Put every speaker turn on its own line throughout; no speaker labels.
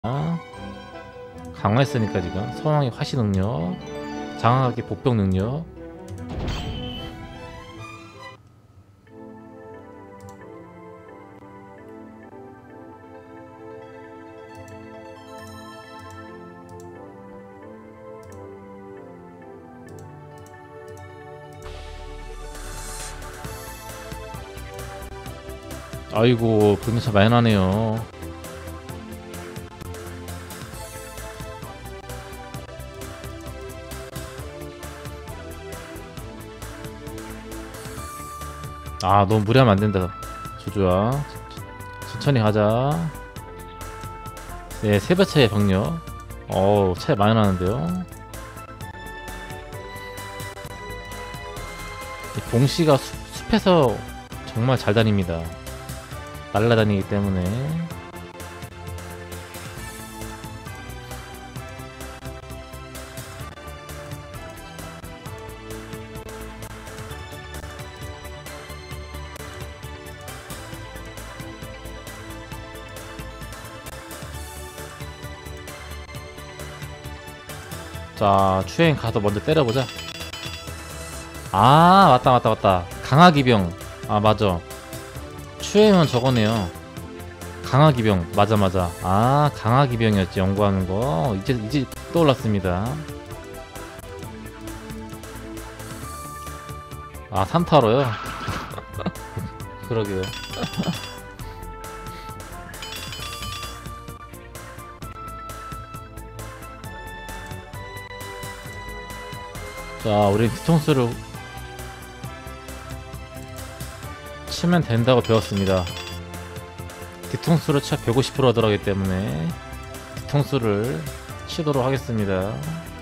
강화했으니까 지금 소왕의 화시 능력, 장악의 복병 능력. 아이고 분노차 많이 나네요. 아 너무 무리하면 안된다. 조조야 천천히 가자. 네 3배 차이의 병력. 어우 차이 많이 나는데요. 이 봉씨가 숲에서 정말 잘 다닙니다. 날라다니기 때문에. 자 추행 가서 먼저 때려보자. 아 맞다 강화기병. 아 맞아 추행은 저거네요. 강화기병 맞아. 아 강화기병이었지 연구하는거. 이제 떠올랐습니다. 아 산타로요? 그러게요. 자 우리 뒤통수를 치면 된다고 배웠습니다. 뒤통수를 차 150% 하더라기 때문에 뒤통수를 치도록 하겠습니다.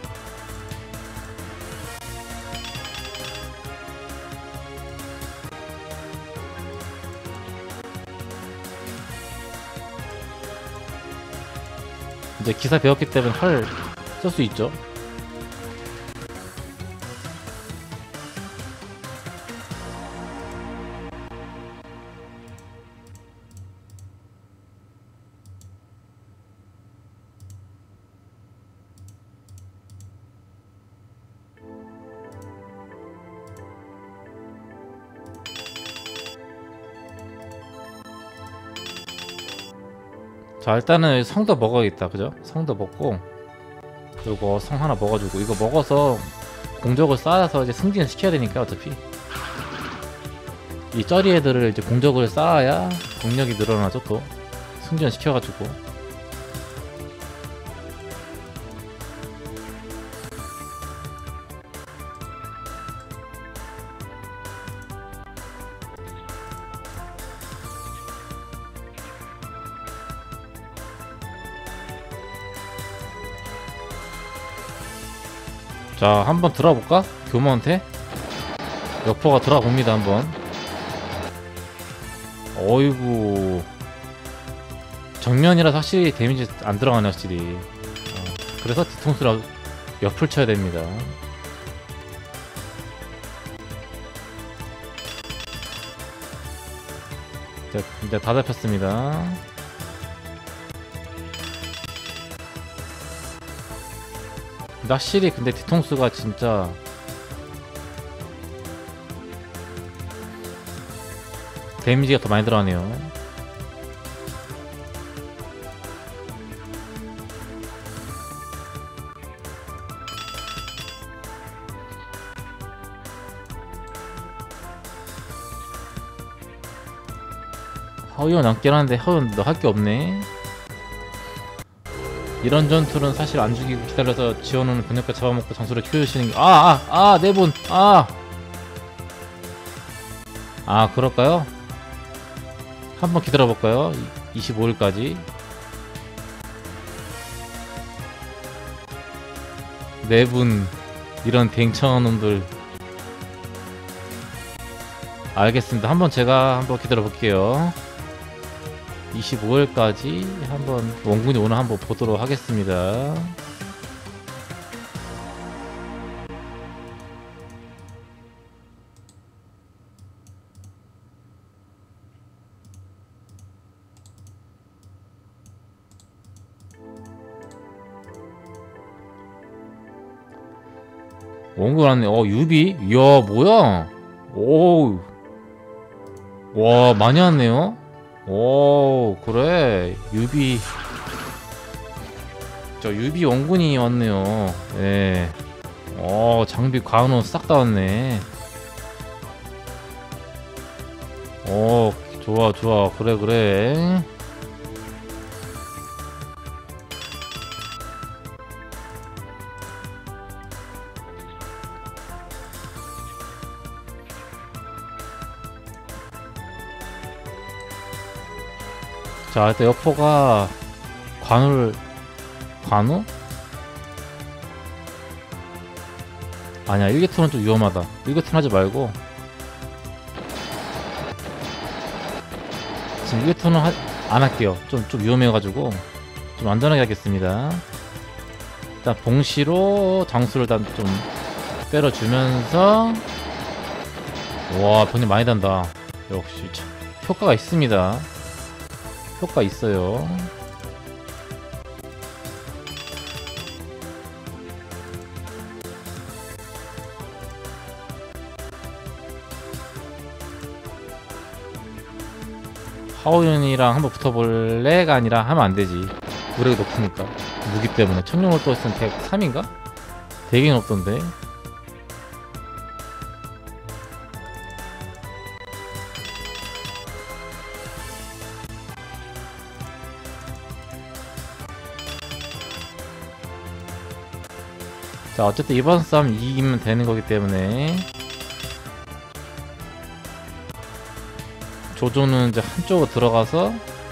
이제 기사 배웠기 때문에 활 쓸 수 있죠. 자 일단은 성도 먹어야겠다. 그죠? 성도 먹고 요거 성 하나 먹어주고 이거 먹어서 공적을 쌓아서 이제 승진을 시켜야 되니까 어차피 이 쩌리 애들을 이제 공적을 쌓아야 공력이 늘어나죠. 또 승진을 시켜가지고. 자 한번 들어볼까? 교모한테 여포가 들어봅니다. 한번. 어이구 정면이라서 확실히 데미지 안 들어가네 확실히. 그래서 뒤통수를 옆을 쳐야 됩니다. 이제 다 잡혔습니다. 확실히 근데 뒤통수가 진짜 데미지가 더 많이 들어가네요. 하우연 남긴 하는데 하우연 너 할 게 없네. 이런 전투는 사실 안 죽이고 기다려서 지원하는 근육과 잡아먹고 장소를 키우시는 게 네 분. 그럴까요? 한번 기다려볼까요? 25일까지 네 분. 이런 댕청놈들. 알겠습니다. 한번 제가 한번 기다려볼게요. 25일까지 한번 원군이 오늘 한번 보도록 하겠습니다. 원고 났네. 유비? 이야, 뭐야? 오, 와, 많이 왔네요. 오, 그래. 유비. 저 유비 원군이 왔네요. 예. 장비 관우 싹 다 왔네. 좋아, 좋아. 그래, 그래. 자, 일단 여포가 관우? 아니야, 1게톤은 좀 위험하다. 1게톤 하지 말고 지금 1게톤은 안 할게요. 좀 위험해가지고 좀 안전하게 하겠습니다. 일단 봉시로 장수를 일단 좀 때려주면서, 와, 병력 많이 단다. 역시 참 효과가 있습니다. 효과 있어요. 하오윤이랑 한번 붙어볼래가 아니라 하면 안되지. 무력이 높으니까. 무기 때문에. 청룡을 또 했으면 103인가? 되게 높던데. 자, 어쨌든 이번 싸움 이기면 되는 거기 때문에 조조는 이제 한쪽으로 들어가서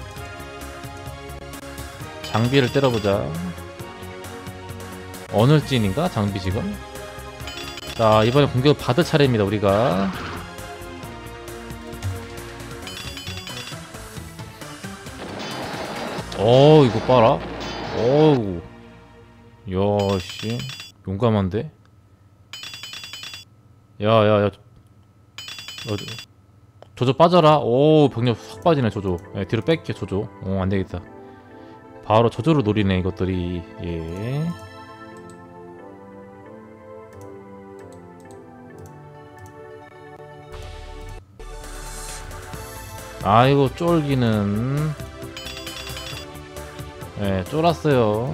장비를 때려보자. 어늘진인가? 장비 지금? 자, 이번에 공격을 받을 차례입니다, 우리가. 이거 봐라. 어우. 야씨, 용감한데? 야야야, 조조 빠져라. 오, 병력 확 빠지네. 조조. 예, 뒤로 뺄게. 조조. 안되겠다. 바로 조조를 노리네 이것들이. 예. 아이고, 쫄기는. 예, 쫄았어요.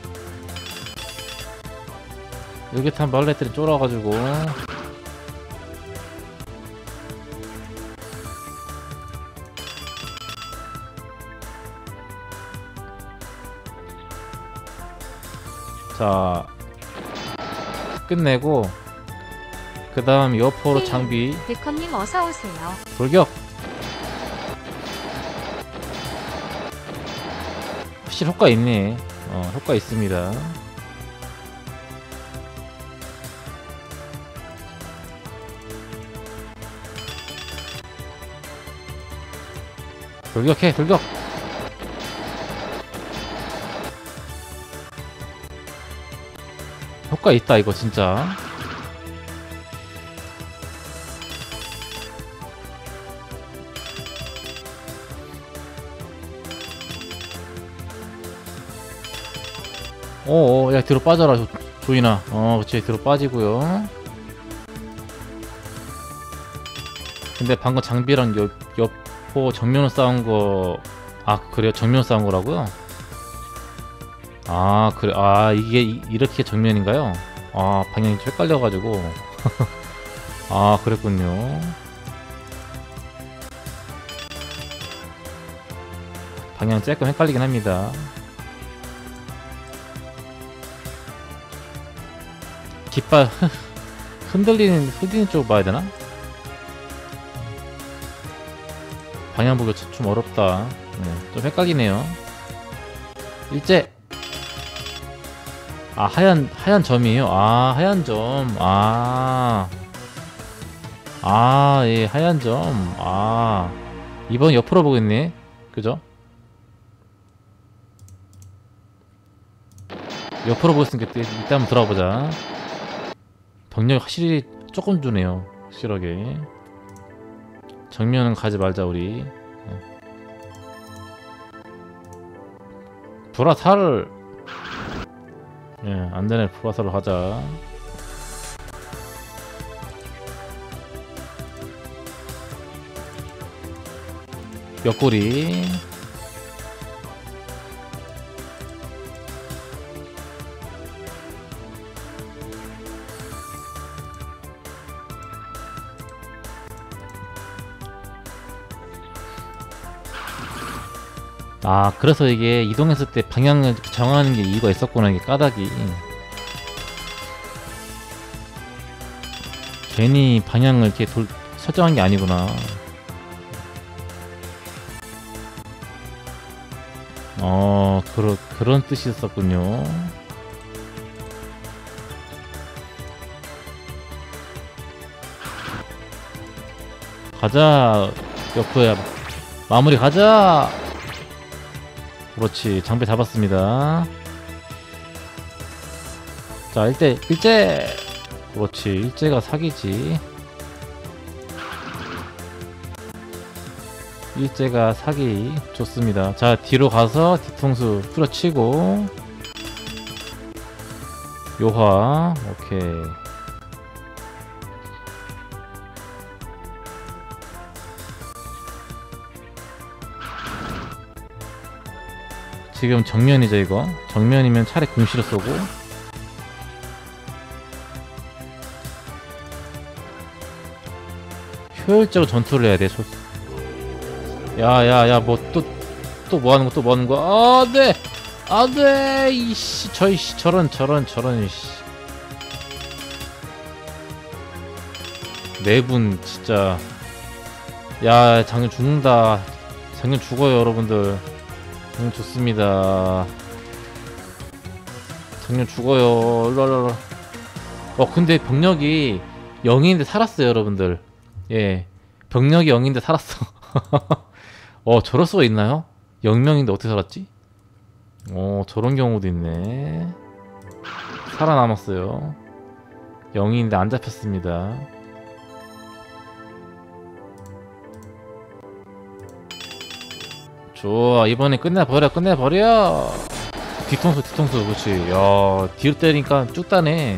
일기탄 벌레들이 쫄아가지고. 자, 끝내고 그 다음 여포로 장비.
백헌님 어서오세요.
돌격! 확실히 효과 있네. 효과 있습니다. 돌격해, 돌격! 효과 있다 이거 진짜. 야, 뒤로 빠져라 조이나. 그치, 뒤로 빠지고요. 근데 방금 장비랑 여포 정면으로 싸운 거. 그래요? 정면으로 싸운 거라고요? 그래. 이게 이렇게 정면인가요? 방향이 좀 헷갈려가지고. 그랬군요. 방향 조금 헷갈리긴 합니다. 깃발 흔들리는 쪽 봐야 되나? 방향 보기가 좀 어렵다. 네, 좀 헷갈리네요. 일제. 하얀 점이에요. 하얀 점. 예, 하얀 점. 이번 옆으로 보겠네. 그죠? 옆으로 보겠으니까 이따 한번 들어보자. 병력이 확실히 조금 주네요. 확실하게. 정면은 가지 말자 우리. 불화살을. 예, 안되네. 불화살을 하자. 옆구리. 아, 그래서 이게 이동했을 때 방향을 정하는 게 이유가 있었구나, 이게 까닭이. 괜히 방향을 이렇게 설정한 게 아니구나. 그런 뜻이 있었군요. 가자, 여프야. 마무리 가자! 그렇지, 장배 잡았습니다. 자, 일제! 그렇지, 일제가 사기지. 일제가 사기 좋습니다. 자, 뒤로 가서 뒤통수 뿌려치고 요화. 오케이. 지금 정면이죠. 이거 정면이면 차라리 궁시로 쏘고. 효율적으로 전투를 해야 돼. 야야야, 뭐 또 뭐하는 거, 또 뭐하는 거. 안돼 안돼. 이씨, 저이씨, 저런 이씨. 네 분 진짜. 야, 장년 죽는다. 장년 죽어요, 여러분들. 장년 죽습니다. 장년 죽어요. 일로와라. 근데 병력이 0인데 살았어요, 여러분들. 예, 병력이 0인데 살았어. 저럴 수가 있나요? 0명인데 어떻게 살았지? 저런 경우도 있네. 살아남았어요. 0인데 안 잡혔습니다. 좋아, 이번에 끝내버려. 뒤통수. 그렇지. 야, 뒤로 때리니까 쭉 따네.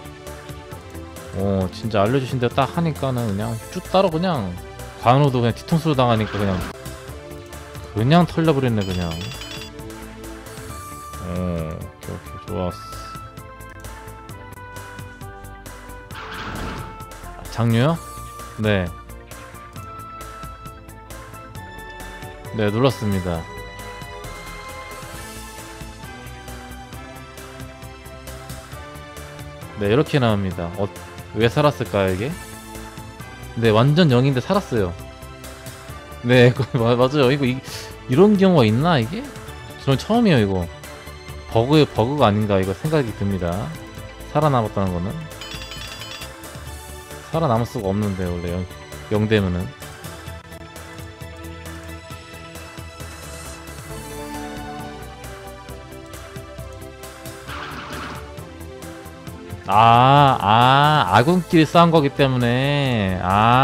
진짜 알려주신 대로 딱 하니까는 그냥 쭉 따로, 그냥 관우도 그냥 뒤통수로 당하니까 그냥 털려버렸네, 그냥. 오케이, 좋았어. 장류요? 네, 눌렀습니다. 네, 이렇게 나옵니다. 왜 살았을까요, 이게? 네, 완전 0인데 살았어요. 네, 맞아요. 이런 경우가 있나, 이게? 저는 처음이에요, 이거. 버그가 아닌가, 이거 생각이 듭니다. 살아남았다는 거는. 살아남을 수가 없는데, 원래 0 되면은. 아군끼리 싸운 거기 때문에.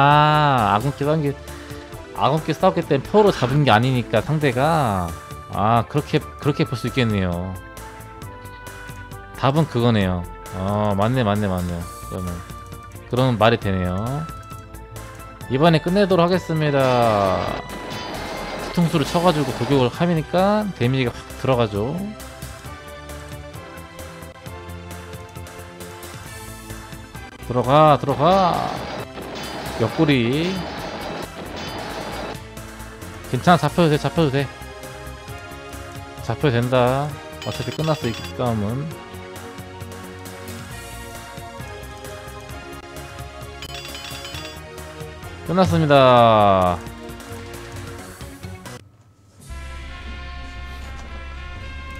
아군끼리 싸웠기 때문에 표로 잡은 게 아니니까, 상대가. 그렇게 볼 수 있겠네요. 답은 그거네요. 맞네. 그러면 말이 되네요. 이번에 끝내도록 하겠습니다. 뒤통수를 쳐가지고 돌격을 하니까 데미지가 확 들어가죠. 들어가. 옆구리. 괜찮아, 잡혀도 돼. 잡혀도 된다. 어차피 끝났어, 이 싸움은. 끝났습니다.